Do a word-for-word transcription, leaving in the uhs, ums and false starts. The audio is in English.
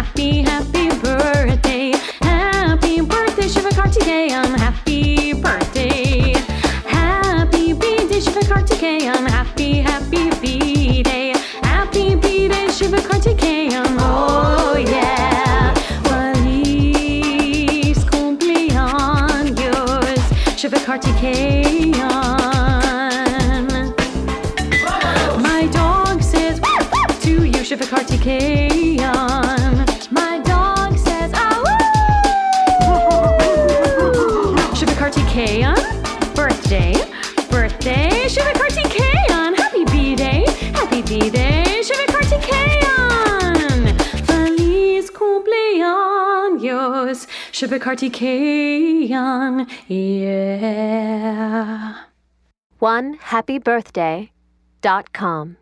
Happy, happy birthday. Happy birthday, Shivakartikeyan. Happy birthday. Happy B-Day, Shivakartikeyan. Happy, happy B-Day. Happy B-Day, Shivakartikeyan. Oh yeah. Feliz cumpleaños, Shivakartikeyan. My dog says woof, woof to you, Shivakartikeyan. My dog says ah woo. Shivakartikeyan, birthday, birthday, Shivakartikeyan. Happy B-Day, happy B-Day, Shivakartikeyan. Feliz cumpleaños, Shivakartikeyan. Yeah. one happy birthday dot com